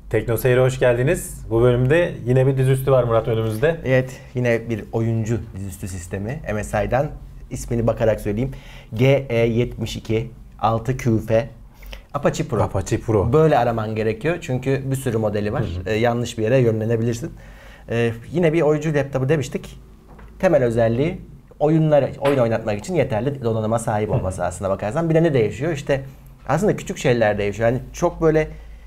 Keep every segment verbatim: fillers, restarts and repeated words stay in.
Tekno Seyir'e hoş geldiniz. Bu bölümde yine bir dizüstü var Murat önümüzde. Evet, yine bir oyuncu dizüstü sistemi M S I'dan. İsmini bakarak söyleyeyim. G E yetmiş iki altı Q F Apache Pro. Apache Pro. Böyle araman gerekiyor çünkü bir sürü modeli var. Ee, yanlış bir yere yönlenebilirsin. Ee, yine bir oyuncu laptopu demiştik. Temel özelliği oyunları, oyun oynatmak için yeterli donanıma sahip olması aslında bakarsan. Bir de ne değişiyor? İşte aslında küçük şeyler değişiyor. Yani çok böyle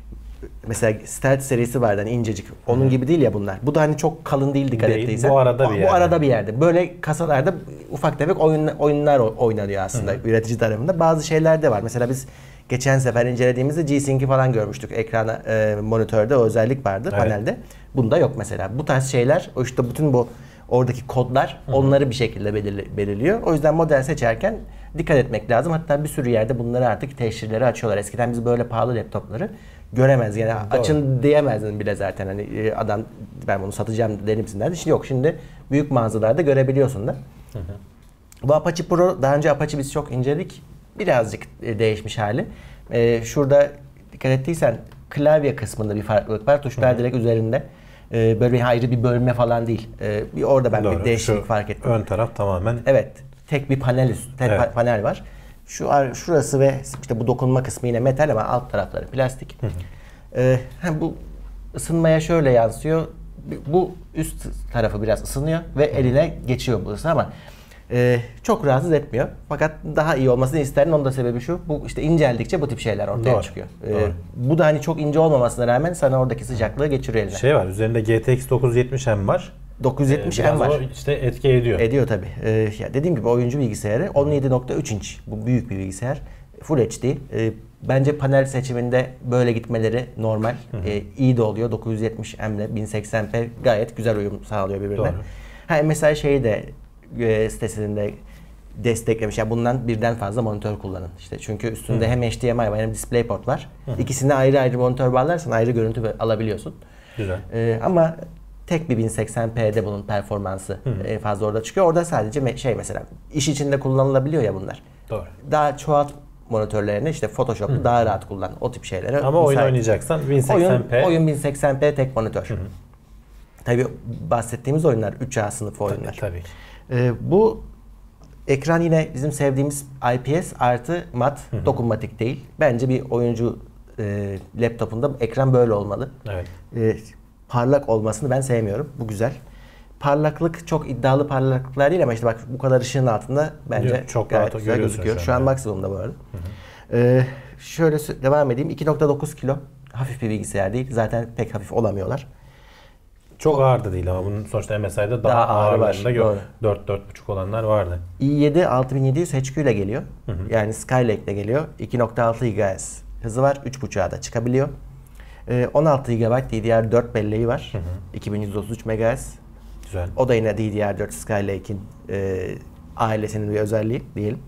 mesela Stealth serisi vardı hani incecik. Onun Hı-hı. gibi değil ya bunlar. Bu da hani çok kalın değil dikkat değil, ettiysen. Bu arada bir yerde. Bu arada bir yerde. Böyle kasalarda ufak tefek oyun, oyunlar oynanıyor aslında Hı-hı. üretici tarafında. Bazı şeyler de var. Mesela biz geçen sefer incelediğimizde G-Sync'i falan görmüştük. Ekrana, e, monitörde o özellik vardı evet. panelde. Bunda yok mesela. Bu tarz şeyler, işte bütün bu oradaki kodlar Hı-hı. onları bir şekilde belirli, belirliyor. O yüzden model seçerken dikkat etmek lazım. Hatta bir sürü yerde bunları artık teşhirleri açıyorlar. Eskiden biz böyle pahalı laptopları göremez. Yani Doğru. açın diyemezdin bile zaten. Hani adam ben bunu satacağım der misin derdi. Şimdi yok. Şimdi büyük mağazalarda görebiliyorsun da. Hı hı. Bu Apache Pro daha önce Apache biz çok inceledik. Birazcık değişmiş hali. Ee, şurada dikkat ettiysen klavye kısmında bir farklılık var. Tuşlar hı hı. direkt üzerinde. Ee, böyle bir ayrı bir bölme falan değil. Ee, bir orada ben Doğru. bir değişiklik Şu fark ettim. Ön taraf tamamen. Evet. Tek bir panel üst, tek evet. panel var. Şu şurası ve işte bu dokunma kısmı yine metal ama alt tarafları plastik. Hı hı. Ee, bu ısınmaya şöyle yansıyor. Bu üst tarafı biraz ısınıyor ve eline geçiyor bu ısı ama e, çok rahatsız etmiyor. Fakat daha iyi olmasını isterim. Onun da sebebi şu. Bu işte inceldikçe bu tip şeyler ortaya Doğru. çıkıyor. Ee, Doğru. Bu da hani çok ince olmamasına rağmen sana oradaki sıcaklığı geçiriyor eline. Şey var. Üzerinde G T X dokuz yüz yetmiş M var. dokuz yüz yetmiş M var. İşte etki ediyor. Ediyor tabii. Ee, ya dediğim gibi oyuncu bilgisayarı on yedi nokta üç inç. Bu büyük bir bilgisayar. Full H D. Ee, bence panel seçiminde böyle gitmeleri normal. Hı hı. Ee, iyi de oluyor. dokuz yüz yetmiş M ile bin seksen P gayet güzel uyum sağlıyor birbirine. Doğru. Ha, mesela şeyi de e, sitesinde desteklemiş. Yani bundan birden fazla monitör kullanın. İşte çünkü üstünde hı. hem H D M I var hem DisplayPort var. Hı hı. İkisine ayrı ayrı monitör bağlarsan ayrı görüntü alabiliyorsun. Güzel. Ee, ama tek bir bin seksen P'de bunun performansı Hı. en fazla orada çıkıyor. Orada sadece me- şey mesela iş içinde kullanılabiliyor ya bunlar. Doğru. Daha çoğalt monitörlerini işte Photoshop'u daha rahat kullan. O tip şeylere. Ama oyun oynayacaksan bin seksen P. Oyun, oyun bin seksen P tek monitör. Hı hı. Tabii bahsettiğimiz oyunlar üç A sınıfı oyunlar. Tabii. tabii. Ee, bu ekran yine bizim sevdiğimiz I P S artı mat hı hı. dokunmatik değil. Bence bir oyuncu e, laptopunda ekran böyle olmalı. Evet. E, parlak olmasını ben sevmiyorum. Bu güzel. Parlaklık çok iddialı parlaklıklar değil ama işte bak bu kadar ışığın altında bence çok gayet rahat güzel gözüküyor. Şu an, şu an maksimumda bu arada. Hı hı. Ee, şöyle devam edeyim. iki nokta dokuz kilo. Hafif bir bilgisayar değil. Zaten pek hafif olamıyorlar. Çok ağır da değil ama bunun sonuçta M S I'da daha, daha ağırlarında yok. dört dört buçuk olanlar vardı. i yedi altı bin yedi yüz H Q ile geliyor. Hı hı. Yani Skylake ile geliyor. iki nokta altı gigahertz hızı var. üç buçuğa da çıkabiliyor. Ee, on altı gigabayt D D R dört belleği var. Hı hı. iki bin yüz otuz üç megahertz. Güzel. O da yine D D R dört Skylake'in e, ailesinin bir özelliği diyelim.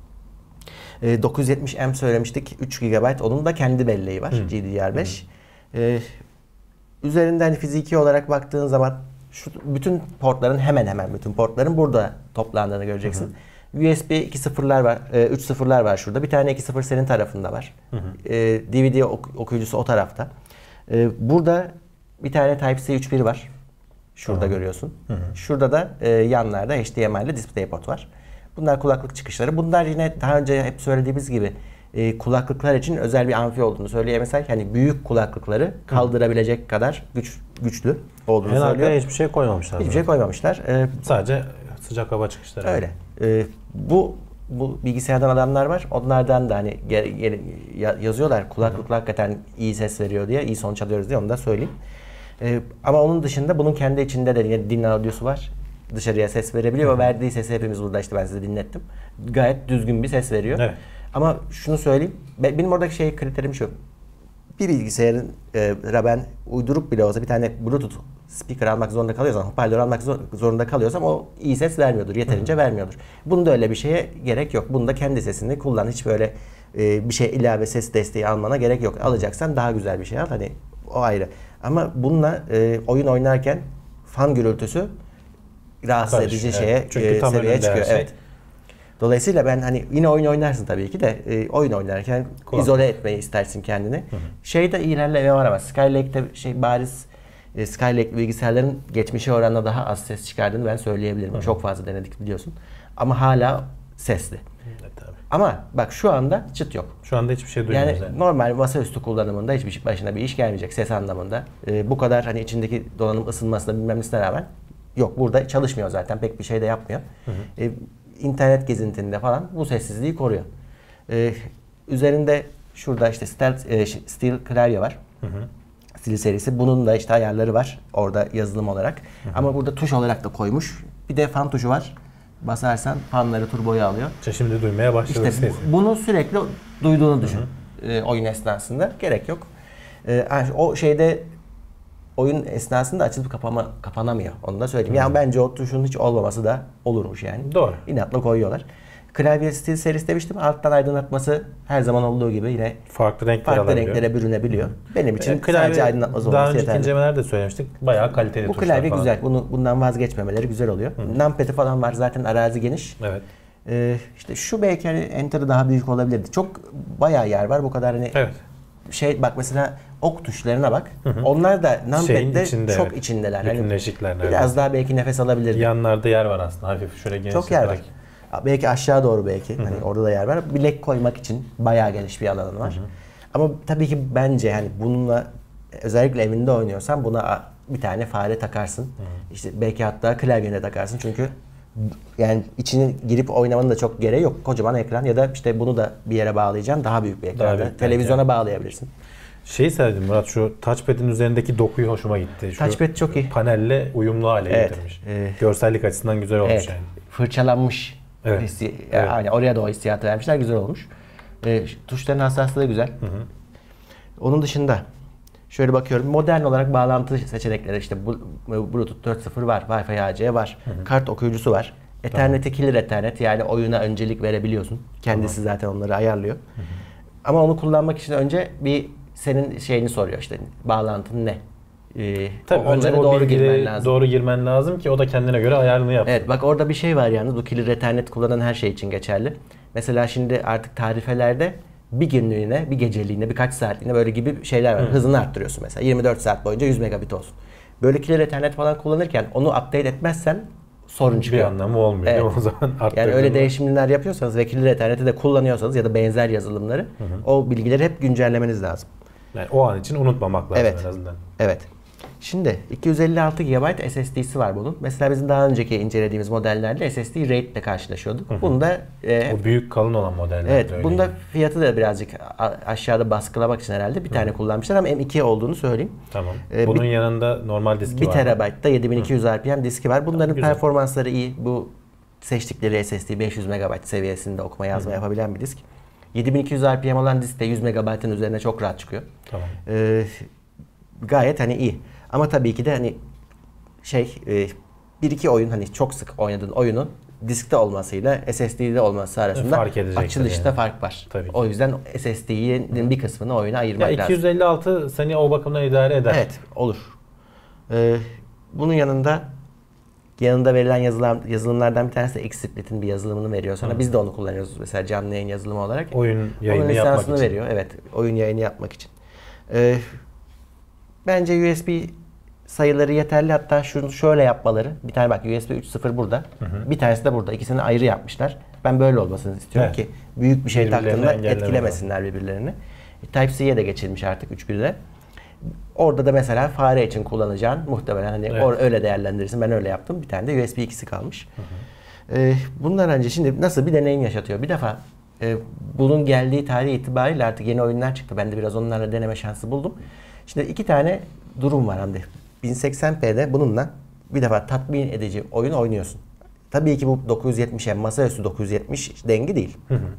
E, dokuz yüz yetmiş M söylemiştik. üç gigabayt. Onun da kendi belleği var. Hı. G D D R beş. E, üzerinden fiziki olarak baktığın zaman şu bütün portların hemen hemen bütün portların burada toplandığını göreceksin. Hı hı. U S B iki sıfırlar var. E, üç sıfırlar var şurada. Bir tane iki sıfır senin tarafında var. Hı hı. E, D V D ok- okuyucusu o tarafta. E, burada bir tane Type-C üç bir var. Şurada tamam. görüyorsun. Hı hı. Şurada da e, yanlarda H D M I ile DisplayPort var. Bunlar kulaklık çıkışları. Bunlar yine daha önce hep söylediğimiz gibi e, kulaklıklar için özel bir amfi olduğunu söyleyemezsek hani büyük kulaklıkları kaldırabilecek hı. kadar güç güçlü olduğunu en söylüyor. Hiçbir şey koymamışlar. Hiçbir şey koymamışlar. E, Sadece sıcak hava çıkışları. Öyle. E, bu bu bilgisayardan adamlar var. Onlardan da hani gel, gel, yazıyorlar kulaklıklar hı. hakikaten iyi ses veriyor diye, iyi sonuç alıyoruz diye onu da söyleyeyim. Ee, ama onun dışında bunun kendi içinde de yine din audiosu var. Dışarıya ses verebiliyor. Hı hı. Verdiği sesi hepimiz burada işte ben size dinlettim. Gayet düzgün bir ses veriyor. Evet. Ama şunu söyleyeyim. Benim oradaki şey kriterim şu. Bir bilgisayarın e, ben uydurup bile olsa bir tane Bluetooth speaker almak zorunda kalıyorsam, hoparlör almak zorunda kalıyorsam o iyi ses vermiyordur. Yeterince hı hı. vermiyordur. Bunda öyle bir şeye gerek yok. Bunda kendi sesini kullan. Hiç böyle e, bir şey ilave ses desteği almana gerek yok. Alacaksan daha güzel bir şey al. Hani o ayrı. Ama bununla e, oyun oynarken fan gürültüsü rahatsız Karış, edici şeye, evet. e, seviyeye çıkıyor. Şey. Evet. Dolayısıyla ben hani yine oyun oynarsın tabii ki de e, oyun oynarken Kulak. izole etmeyi istersin kendini. Hı hı. Şeyde ilerleme var ama Skylake'de şey bariz e, Skylake bilgisayarların geçmişe oranla daha az ses çıkardığını ben söyleyebilirim. Hı hı. Çok fazla denedik biliyorsun. Ama hala sesli. Evet, tabii. Ama bak şu anda çıt yok. Şu anda hiçbir şey duymuyoruz. Yani, yani normal masaüstü kullanımında hiçbir başına bir iş gelmeyecek ses anlamında. Ee, bu kadar hani içindeki donanım ısınmasına bilmem nesine rağmen yok, burada çalışmıyor zaten, pek bir şey de yapmıyor. Hı hı. Ee, internet gezintinde falan bu sessizliği koruyor. Ee, üzerinde şurada işte Stealth, e, Steel klavye var. Hı hı. Steel serisi. Bunun da işte ayarları var orada yazılım olarak. Hı hı. Ama burada tuş olarak da koymuş. Bir de fan tuşu var. Basarsan fanları, turboyu alıyor. İşte şimdi duymaya başladı. İşte bu, bunu sürekli duyduğunu düşün. Hı hı. E, oyun esnasında. Gerek yok. E, o şeyde oyun esnasında açılıp kapama, kapanamıyor. Onu da söyleyeyim. Hı. Yani bence o tuşun hiç olmaması da olurmuş yani. Doğru. İnatla koyuyorlar. Klavye Steel serisi demiştim. Alttan aydınlatması her zaman olduğu gibi yine farklı renkler farklı renklere bürünebiliyor. Benim için e, sadece aydınlatması olması yeterli. Daha önceki incelemelerde söylemiştik. Bayağı kaliteli bu tuşlar klavye falan. güzel. Bunu, bundan vazgeçmemeleri güzel oluyor. Hı. Numpad'i falan var. Zaten arazi geniş. Evet. Ee, işte şu belki hani enter'ı daha büyük olabilirdi. Çok bayağı yer var. Bu kadar hani evet. şey bak mesela ok tuşlarına bak. Hı hı. Onlar da Numpad'de içinde, çok evet. içindeler. Bütünleşikler hani biraz daha belki nefes alabilirdi. Yanlarda yer var aslında. Hafif şöyle geniş. Çok yer var. Belki aşağı doğru belki. Hı hı. Hani orada da yer var. Bilek koymak için bayağı geniş bir alanı var. Hı hı. Ama tabii ki bence hani bununla özellikle evinde oynuyorsan buna bir tane fare takarsın. Hı. İşte belki hatta klavyene takarsın. Çünkü yani içine girip oynamanın da çok gereği yok. Kocaman ekran ya da işte bunu da bir yere bağlayacaksın. Daha büyük bir ekranda. Televizyona yani bağlayabilirsin. Şeyi sevdim Murat, şu touchpad'in üzerindeki dokuyu hoşuma gitti. Şu touchpad çok iyi. Panelle uyumlu hale evet. getirmiş. Ee, Görsellik açısından güzel olmuş evet. yani. Fırçalanmış. Evet. Hissi, evet. Yani oraya da o hissiyatı vermişler. Güzel olmuş. E, tuşların hassaslığı güzel. Hı hı. Onun dışında şöyle bakıyorum. Modern olarak bağlantı seçenekleri işte Bluetooth dört nokta sıfır var. Wi-Fi A C var. Hı hı. Kart okuyucusu var. Ethernet tamam. Killer Ethernet, yani oyuna öncelik verebiliyorsun. Kendisi tamam. zaten onları ayarlıyor. Hı hı. Ama onu kullanmak için önce bir senin şeyini soruyor, işte bağlantın ne? Ee, Tabii onları doğru girmen lazım. Doğru girmen lazım ki o da kendine göre ayarını yapsın. Evet, bak orada bir şey var yalnız, bu Killer Ethernet kullanan her şey için geçerli. Mesela şimdi artık tarifelerde bir günlüğüne, bir geceliğine, birkaç saatliğine böyle gibi şeyler var. Hı. Hızını arttırıyorsun mesela. yirmi dört saat boyunca yüz megabit olsun. Böyle Killer Ethernet falan kullanırken onu update etmezsen sorun çıkıyor. Bir anlamı olmuyor. Evet. O zaman yani öyle değişimler yapıyorsanız ve Killer Ethernet'i de kullanıyorsanız ya da benzer yazılımları, hı hı. o bilgileri hep güncellemeniz lazım. Yani o an için unutmamak lazım evet. en azından. Evet. Şimdi iki yüz elli altı gigabayt S S D'si var bunun. Mesela bizim daha önceki incelediğimiz modellerde S S D RAID ile karşılaşıyorduk. Hı hı. Bunda e, o büyük kalın olan modeller. Evet. Öyle. Bunda fiyatı da birazcık aşağıda baskılamak için herhalde bir hı. tane kullanmışlar ama M iki olduğunu söyleyeyim. Tamam. Ee, Bunun bir, yanında normal diski bir var. bir terabaytta yedi bin iki yüz R P M diski var. Bunların güzel. performansları iyi. Bu seçtikleri S S D beş yüz megabayt seviyesinde okuma yazma hı. yapabilen bir disk. yedi bin iki yüz R P M olan disk de yüz megabaytın üzerine çok rahat çıkıyor. Tamam. Ee, gayet hani iyi. Ama tabii ki de hani şey e, bir iki oyun, hani çok sık oynadığın oyunun diskte olmasıyla S S D'de olması arasında açılışta yani. fark var. Tabii. O yüzden S S D'nin bir kısmını oyuna ayırmak lazım. Ya iki yüz elli altı lazım. Seni o bakımdan idare eder. Evet, olur. Ee, bunun yanında yanında verilen yazılım, yazılımlardan bir tanesi de XSplit'in bir yazılımını veriyor sana. Hı. Biz de onu kullanıyoruz mesela canlı yayın yazılımı olarak. Oyun yayını yapmak için. veriyor. Evet, oyun yayını yapmak için. Ee, bence U S B sayıları yeterli. Hatta şunu şöyle yapmaları. Bir tane bak, U S B üç nokta sıfır burada. Hı hı. Bir tanesi de burada. İkisini ayrı yapmışlar. Ben böyle olmasını istiyorum evet. ki büyük bir şey taktığında etkilemesinler birbirlerini. Type-C'ye de geçilmiş artık üç nokta bir'de. Orada da mesela fare için kullanacağın muhtemelen hani evet. öyle değerlendirirsin. Ben öyle yaptım. Bir tane de U S B ikisi kalmış. Hı hı. Ee, bundan önce şimdi nasıl bir deneyim yaşatıyor? Bir defa e, bunun geldiği tarih itibariyle artık yeni oyunlar çıktı. Ben de biraz onlarla deneme şansı buldum. Şimdi iki tane durum var Hamdi. bin seksen p'de bununla bir defa tatmin edici oyun oynuyorsun. Tabii ki bu dokuz yüz yetmişe masaüstü dokuz yüz yetmiş dengi değil. Hı hı.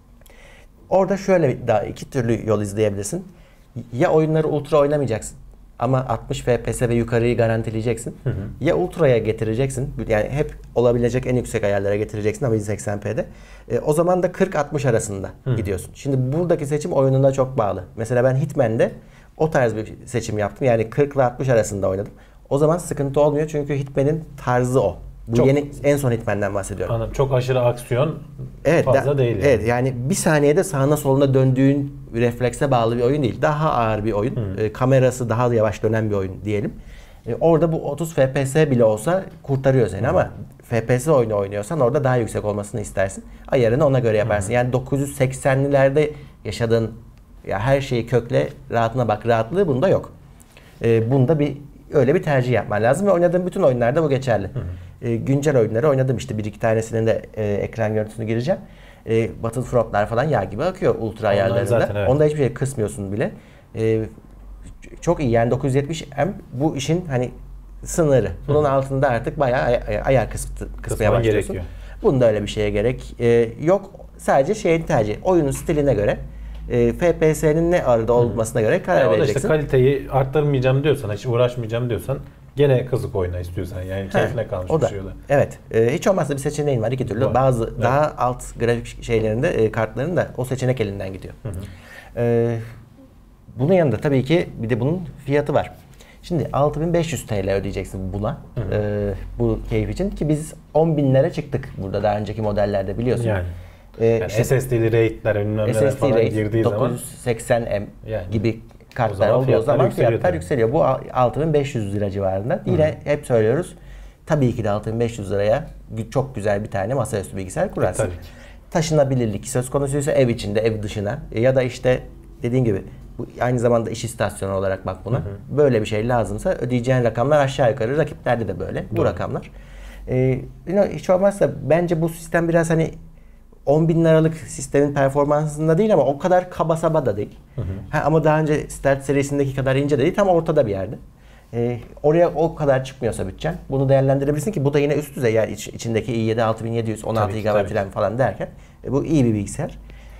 Orada şöyle daha iki türlü yol izleyebilirsin. Ya oyunları ultra oynamayacaksın ama altmış F P S ve yukarıyı garantileyeceksin. Hı hı. Ya ultra'ya getireceksin. Yani hep olabilecek en yüksek ayarlara getireceksin ama bin seksen p'de. E, o zaman da kırk altmış arasında hı. gidiyorsun. Şimdi buradaki seçim oyununa çok bağlı. Mesela ben Hitman'de o tarz bir seçim yaptım. Yani kırk ile altmış arasında oynadım. O zaman sıkıntı olmuyor çünkü Hitman'in tarzı o. Bu çok, yeni en son Hitman'den bahsediyorum. Anladım. Çok aşırı aksiyon evet, fazla da, değil. Yani. Evet yani bir saniyede sağına soluna döndüğün reflekse bağlı bir oyun değil. Daha ağır bir oyun. E, kamerası daha yavaş dönen bir oyun diyelim. E, orada bu otuz F P S bile olsa kurtarıyor seni, hı, ama F P S oyunu oynuyorsan orada daha yüksek olmasını istersin. Ayarını ona göre yaparsın. Hı. Yani dokuz yüz seksenlilerde yaşadığın ya her şeyi kökle, rahatına bak rahatlığı bunda yok. E, bunda bir öyle bir tercih yapman lazım ve oynadığım bütün oyunlarda bu geçerli. Hı hı. E, güncel oyunları oynadım işte bir iki tanesinin de e, ekran görüntüsünü gireceğim. E, Battlefront'lar falan yağ gibi akıyor ultra ayarlarında. Evet. Onda hiçbir şey kısmıyorsun bile. E, çok iyi yani dokuz yüz yetmiş M bu işin hani sınırı. Bunun hı, altında artık bayağı ay- ayar kısıtı, kısmaya başlıyorsun. Gerekiyor. Bunda öyle bir şeye gerek e, yok. Sadece şeyin tercih. Oyunun stiline göre E, F P S'nin ne arada olmasına göre karar yani vereceksin. Işte kaliteyi arttırmayacağım diyorsan, hiç uğraşmayacağım diyorsan gene kızık oyna istiyorsan yani keyfine kalmış o da, bir şey o da. Evet. E, hiç olmazsa bir seçeneğin var iki türlü. Var. Bazı evet, daha alt grafik şeylerinde e, kartların da o seçenek elinden gidiyor. Hı hı. E, bunun yanında tabii ki bir de bunun fiyatı var. Şimdi altı bin beş yüz T L ödeyeceksin buna. Hı hı. E, bu keyif için ki biz on binlere çıktık burada daha önceki modellerde biliyorsun. Yani. Ee, yani işte, S S D'li RAID'ler bilmem neler falan RAID, girdiği dokuz yüz seksen M yani, gibi kartlar olduğu zaman, zaman fiyatlar yükseliyor. Bu altı bin beş yüz lira civarında. Hı-hı. Yine hep söylüyoruz. Tabii ki de altı bin beş yüz liraya çok güzel bir tane masaüstü bilgisayar kurarsın. E, taşınabilirlik söz konusuysa ev içinde, ev dışına ya da işte dediğin gibi bu aynı zamanda iş istasyonu olarak bak buna. Hı-hı. Böyle bir şey lazımsa ödeyeceğin rakamlar aşağı yukarı rakiplerde de böyle. Doğru. Bu rakamlar. Ee, hiç olmazsa bence bu sistem biraz hani on bin liralık sistemin performansında değil ama o kadar kaba saba da değil. Hı hı. Ha, ama daha önce Start serisindeki kadar ince de değil, tam ortada bir yerde. Ee, oraya o kadar çıkmıyorsa bütçen bunu değerlendirebilirsin ki bu da yine üst düzey yani iç, içindeki i yedi altı bin yedi yüz on altı gigabayt RAM falan derken e, bu iyi bir bilgisayar.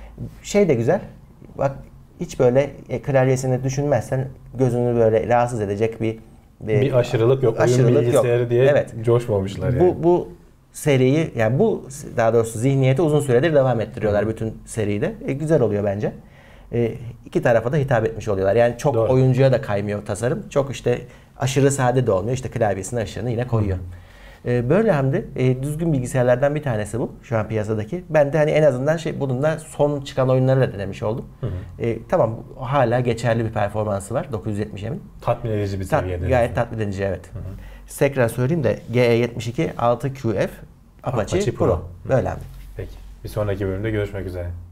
Şey de güzel. Bak hiç böyle e, klavyesini düşünmezsen gözünü böyle rahatsız edecek bir e, bir aşırılık yok. Aşırılık oyun bilgisayarı yok diye evet, coşmamışlar yani. Bu bu seriyi yani bu daha doğrusu zihniyeti uzun süredir devam ettiriyorlar Hı. bütün seride. E, güzel oluyor bence. E, iki tarafa da hitap etmiş oluyorlar. Yani çok Doğru. oyuncuya da kaymıyor tasarım. Çok işte aşırı sade de olmuyor. İşte klavyesinin aşırını yine koyuyor. E, böyle hem de e, düzgün bilgisayarlardan bir tanesi bu şu an piyasadaki. Ben de hani en azından şey bununla son çıkan oyunları da denemiş oldum. Hı hı. E, tamam hala geçerli bir performansı var dokuz yüz yetmiş M'in. Tatmin edici bir seviyede. Ta- gayet tatmin edici evet. Hı hı. Tekrar söyleyeyim de G E yetmiş iki altı Q F Apache, Apache Pro. Pro. Böyle abi. Peki. Bir sonraki bölümde görüşmek üzere.